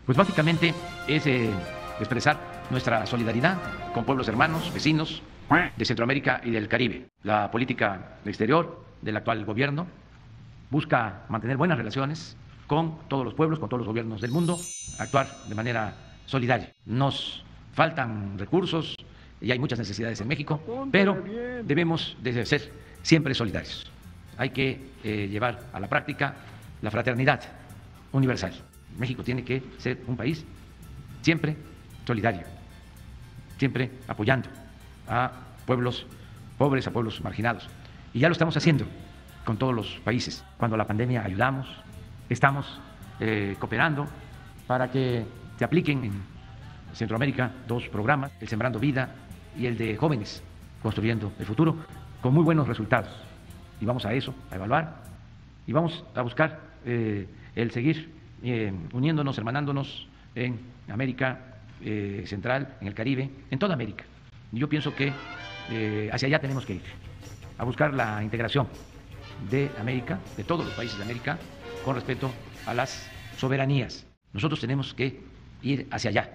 Pues básicamente es expresar nuestra solidaridad con pueblos hermanos, vecinos de Centroamérica y del Caribe. La política exterior del actual gobierno busca mantener buenas relaciones con todos los pueblos, con todos los gobiernos del mundo, actuar de manera solidaria. Nos faltan recursos y hay muchas necesidades en México, pero debemos de ser siempre solidarios. Hay que llevar a la práctica la fraternidad universal. México tiene que ser un país siempre solidario, siempre apoyando a pueblos pobres, a pueblos marginados. Y ya lo estamos haciendo con todos los países. Cuando la pandemia ayudamos, estamos cooperando para que se apliquen en Centroamérica 2 programas, el Sembrando Vida y el de Jóvenes Construyendo el Futuro, con muy buenos resultados. Y vamos a eso, a evaluar, y vamos a buscar el seguir uniéndonos, hermanándonos en América Central, en el Caribe, en toda América. Y yo pienso que hacia allá tenemos que ir, a buscar la integración de América, de todos los países de América, con respecto a las soberanías. Nosotros tenemos que ir hacia allá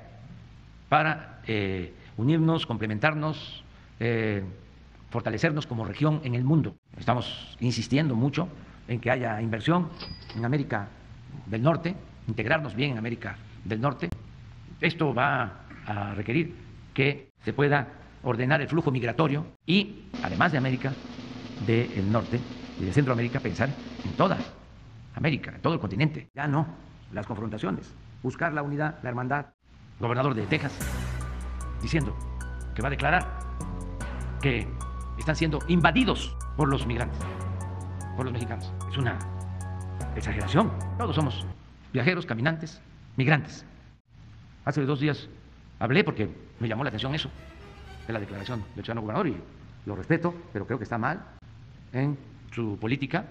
para unirnos, complementarnos, fortalecernos como región en el mundo. Estamos insistiendo mucho en que haya inversión en América del Norte, integrarnos bien en América del Norte. Esto va a requerir que se pueda ordenar el flujo migratorio y, además de América del Norte y de Centroamérica, pensar en toda América, en todo el continente. Ya no las confrontaciones, buscar la unidad, la hermandad. El gobernador de Texas diciendo que va a declarar que están siendo invadidos por los migrantes, por los mexicanos. Es una exageración. Todos somos viajeros, caminantes, migrantes. Hace 2 días hablé porque me llamó la atención eso, de la declaración del ciudadano gobernador, y lo respeto, pero creo que está mal en su política.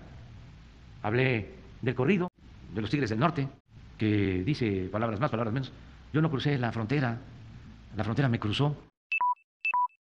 Hablé del corrido de los Tigres del Norte, que dice palabras más, palabras menos. Yo no crucé la frontera me cruzó.